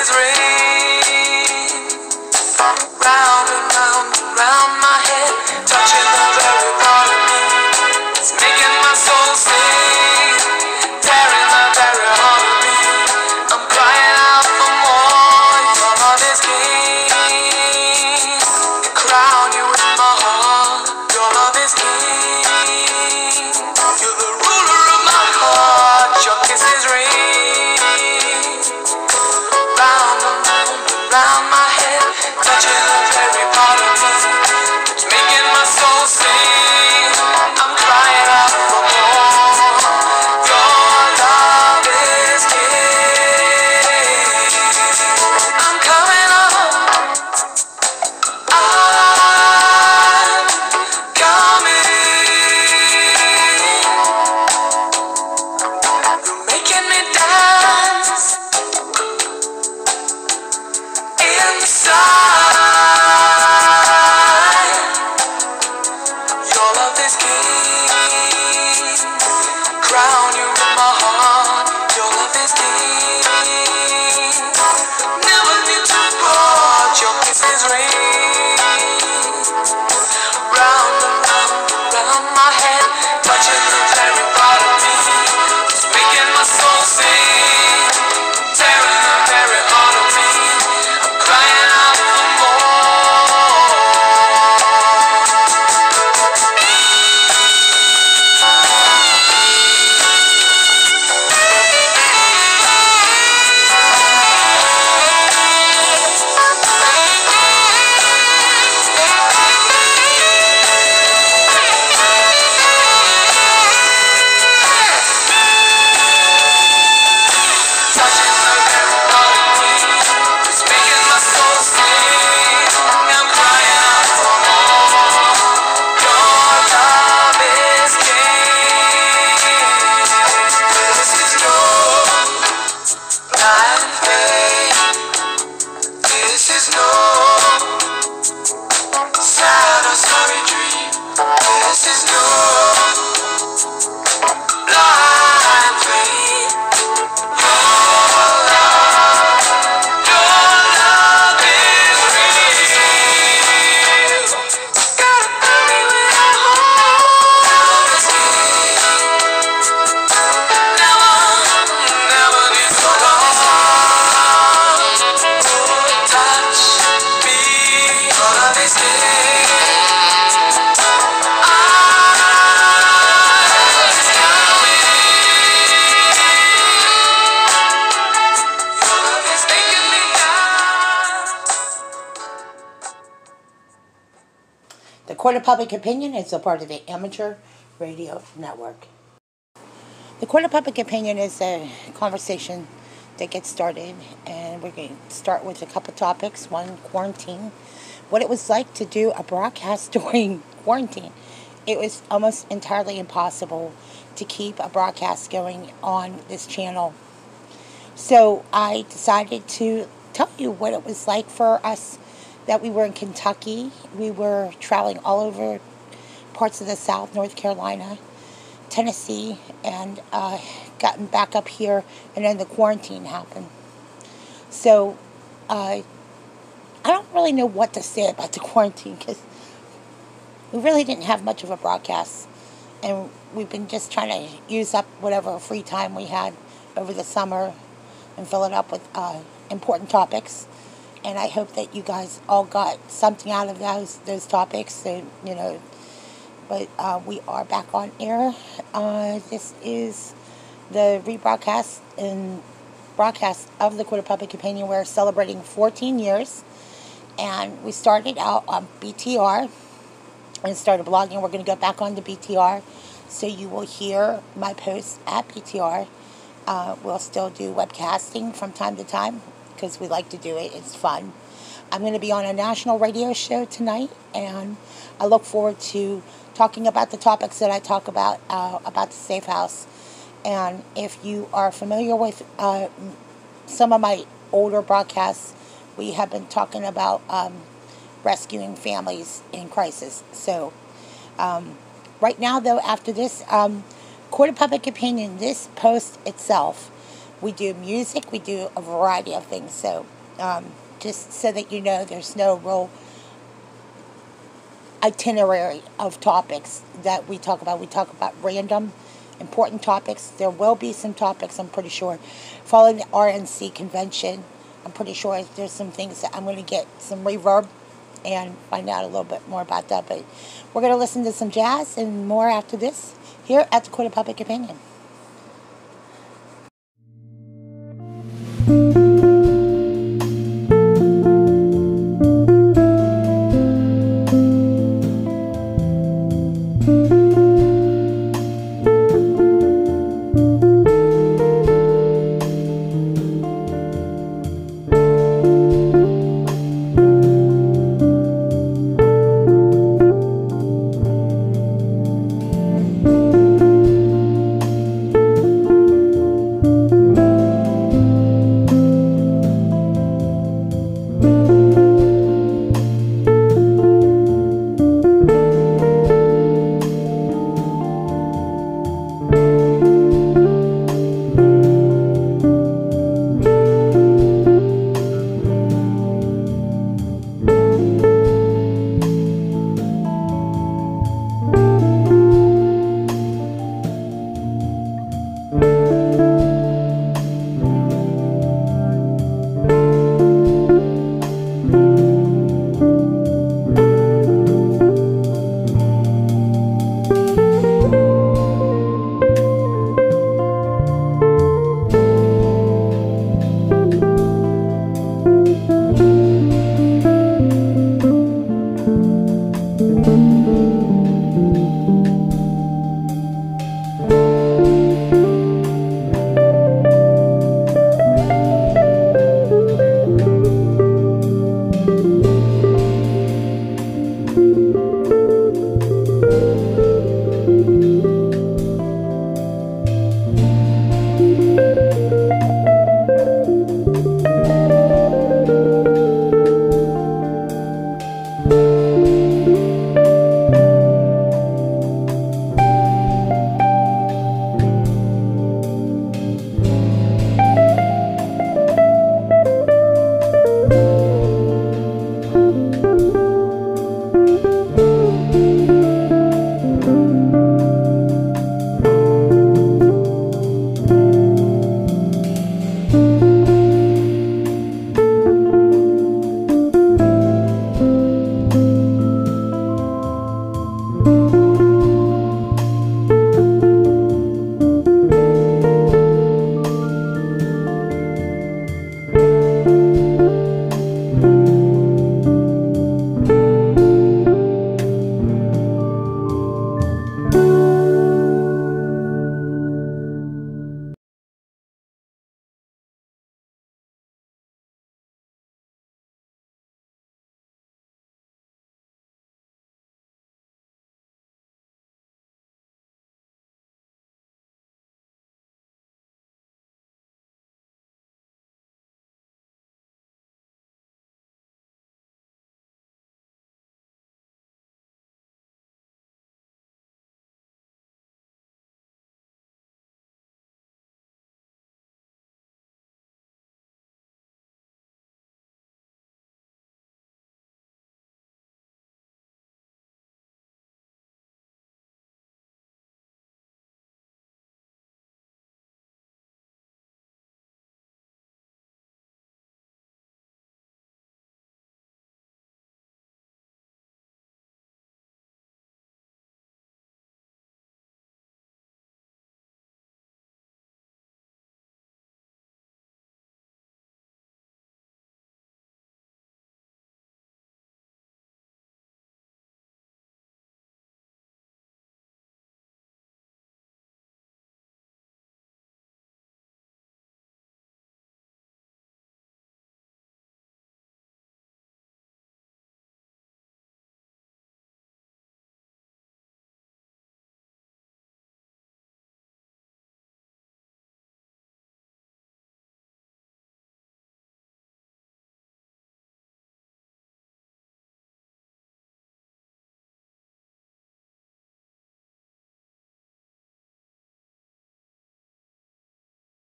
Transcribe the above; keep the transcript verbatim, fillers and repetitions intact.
kisses ring round and round and round my head, touching the very part of me. It's making my soul sing, tearing the very heart of me. I'm crying out for more. Your love is king. The crown you in my heart. Your love is king. You're the ruler of my heart. Your kisses ring round and round and round my head, touching the very part of me. It's making my soul sing. I'm crying out for more. Your love is king. I'm coming up. I'm coming. You're making me dance inside. Your love is king. Crown you in my heart. Your love is king. Never need to part. Your kisses ring round and round and round my head, touching the very part of me. It's making my soul sing, tearing the very heart of me. I'm crying out for more. Touching the very part of me. It's making my soul sing. I'm crying out for more. Your love is king. This is no blind faith. This is no sad or sorry dream. This is no blind faith. Your love, your love is real. Gotta fill me with your heart. Love is king. Never, never need so long. Touch me. Your love is king. Your love is making me dance. The Court of Public Opinion is a part of the Amateur Radio Network. The Court of Public Opinion is a conversation that gets started, and we're going to start with a couple topics. One, quarantine. What it was like to do a broadcast during quarantine. It was almost entirely impossible to keep a broadcast going on this channel. So I decided to tell you what it was like for us, that we were in Kentucky. We were traveling all over parts of the South, North Carolina, Tennessee, and uh, gotten back up here, and then the quarantine happened. So uh, I don't really know what to say about the quarantine, because we really didn't have much of a broadcast, and we've been just trying to use up whatever free time we had over the summer and fill it up with uh, important topics. And I hope that you guys all got something out of those those topics. So, you know, but uh, we are back on air. Uh, this is the rebroadcast and broadcast of the Court of Public Opinion. We're celebrating fourteen years, and we started out on B T R and started blogging. We're going to go back on to B T R, so you will hear my posts at B T R. Uh, we'll still do webcasting from time to time, because we like to do it. It's fun. I'm going to be on a national radio show tonight, and I look forward to talking about the topics that I talk about, uh, about the Safe House. And if you are familiar with uh, some of my older broadcasts, we have been talking about um, rescuing families in crisis. So um, right now, though, after this, um, Court of Public Opinion, this post itself, we do music, we do a variety of things. So Um, just so that you know, there's no real itinerary of topics that we talk about. We talk about random, important topics. There will be some topics, I'm pretty sure. Following the R N C convention, I'm pretty sure there's some things that I'm going to get some reverb and find out a little bit more about that. But we're going to listen to some jazz and more after this here at the Court of Public Opinion.